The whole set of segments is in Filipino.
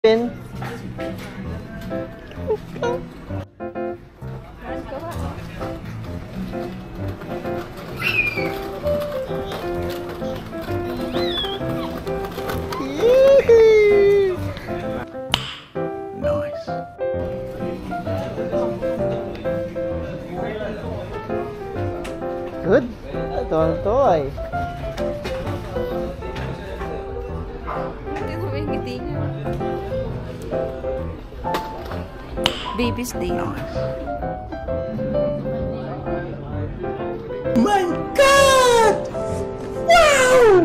Good. Ito ay. Ito may ngiti niya. Baby's day. My God! Wow!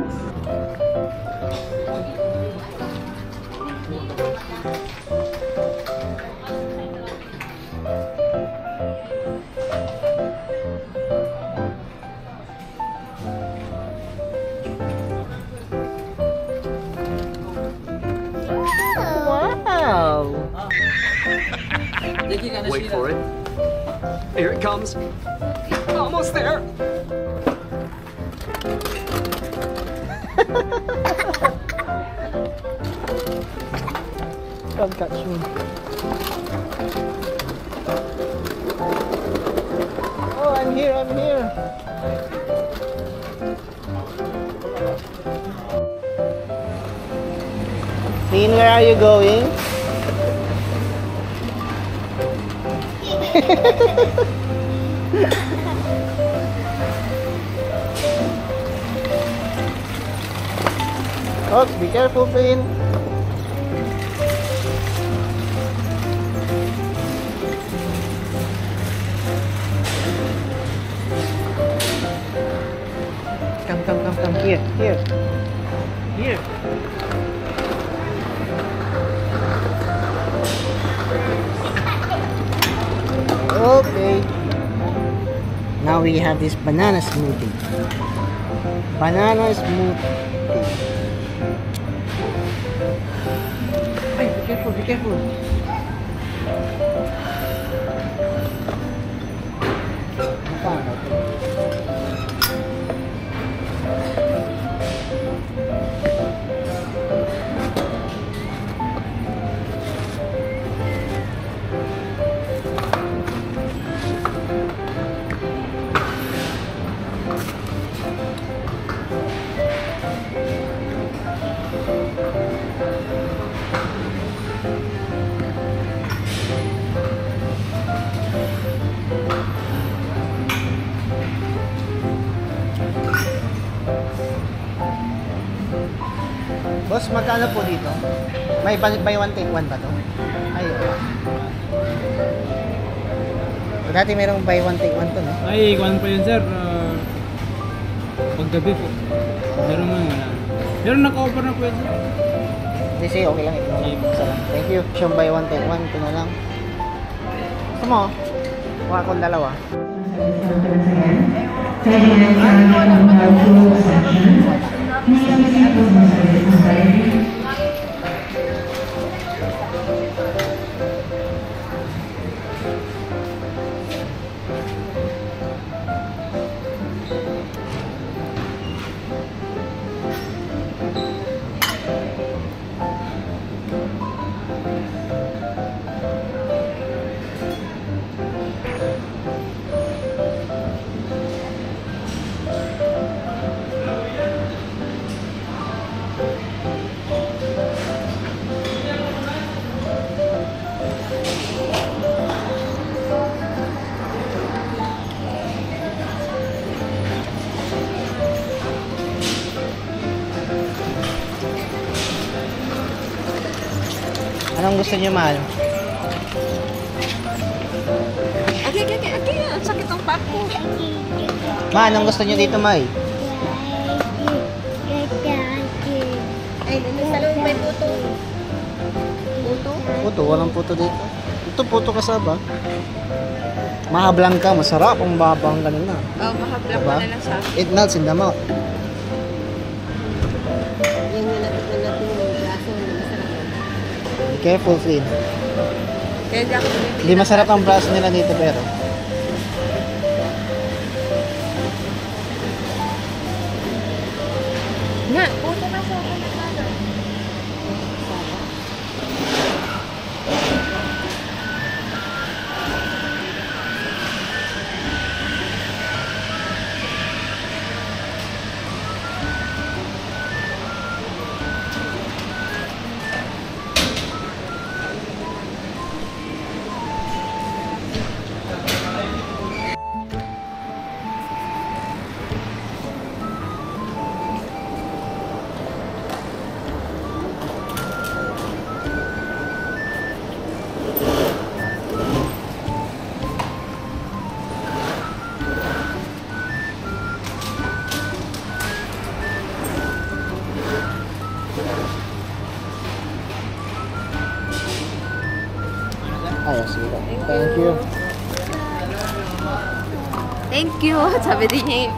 Wait for it. Here it comes. Almost there. Come catch me. Oh, I'm here, I'm here. Finn, where are you going? Oh, be careful, Finn. Come. Here. Okay. Now we have this banana smoothie. Hey, be careful. Boss, magkano po dito? May buy one take one ba to? Ay, dati merong buy one take one to, no? Ay, kuhan pa yun, sir. Paggabi po. Meron mo wala. Pero naka-offer na po yun, sir. Hindi, sige, okay lang. Ito na lang. Isa lang. Thank you. Siyang buy one take one. Ito na lang. Gusto mo? Kuha akong dalawa. Anong gusto niyo, mahal? Okay. Ang sakit ng paa ko. Ma, anong gusto niyo dito, May? Ay, sa loob may puto. Puto? Puto, walang puto dito. Ito, puto kasaba. Mahablang ka, masarap ang babang ganun na. Oh, mahablang Diba? mo na lang sa akin. It melts in the mouth. Yan yung natin yung braso na masarap. Be careful, Finn. Kaya di ako bumibili. Hindi masarap ang braso nila dito, pero. Nga, puto na sa akin. Ay, sige. Thank you. Thank you. Sabi din niya.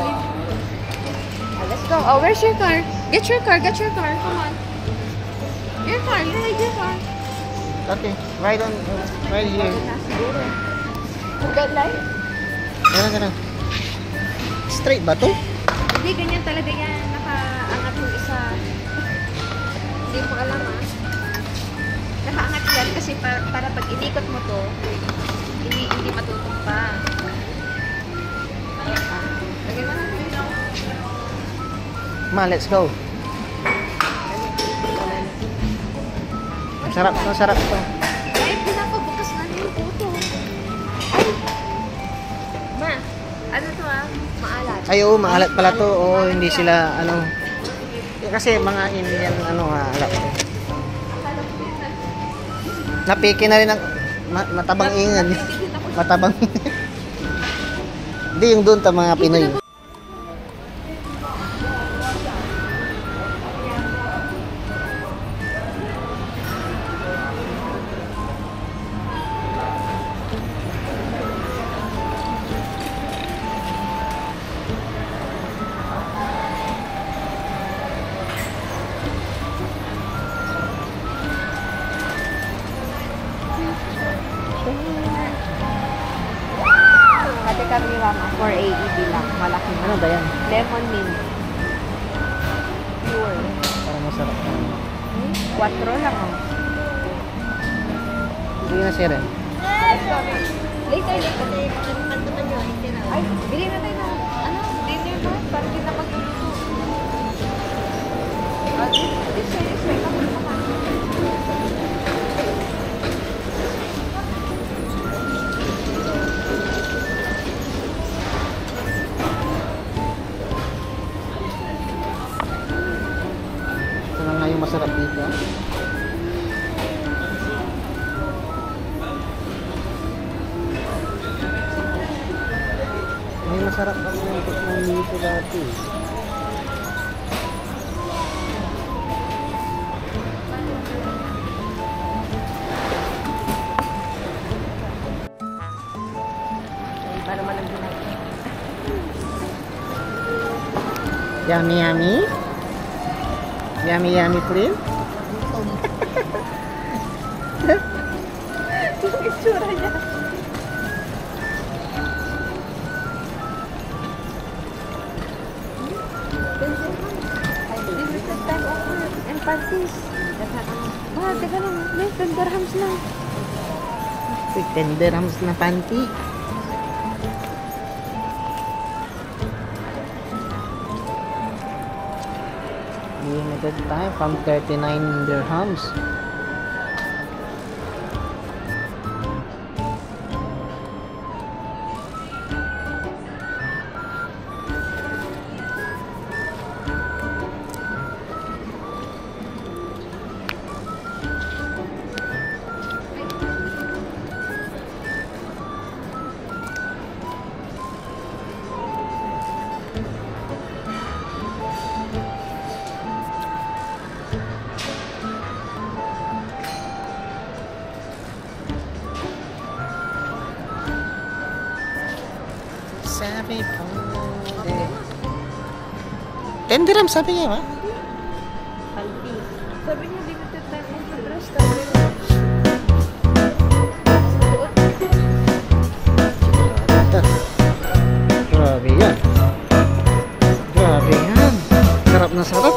Let's go. Oh, where's your car? Get your car. Get your car. Come on. Your car. You ride your car. Okay, right here. Siguro. Red light? Ganun. Straight ba to? Hindi, ganyan talaga yan. Nakaangat yung isa. Hindi mo alam Nakaangat yan kasi para pag inikot mo to, hindi matutumpa. Lagay mo na. Ma, let's go. Masarap to. Ay, pinapabukas na yung puto. Ay! Ma, ano to maalat. Ay, oo, maalat pala to. Oo, hindi sila, kasi mga Indian, alam. Napiki na rin ang matabang ingan. Matabang Hindi, yung doon ta mga Pinoy. Kate kami mama, 480 lang. Malaki. Ano ba yan? Lemon mint. Pure. Parang masarap na. 4 lang Hindi na siya rin. Later. Ay, bili na tayo ng, dinner ba? Para hindi na magluluto. This way. Kapag naman. Ito na nga yung masarap dito. May masarap ako yung tikman dito dati. Iba naman ang ginagawa. Yummy. Yummy, friend. Yung itsura niya. Limited time offer and parties. Teka lang. May 10 dirhams lang. 10 dirhams na panty. Limited time from 39 dirhams. Sabi po. 10 dirhams sabi niya, ha? Parties. Sabi niya, limited time offer dress. Grabe yan. Sarap na sarap,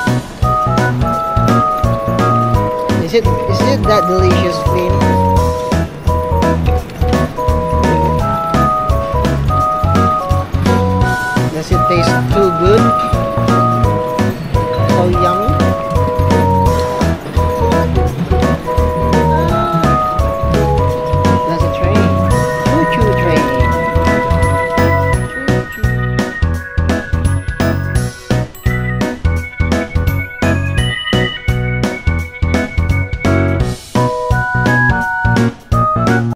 Is it that delicious, friend? Does it taste too good?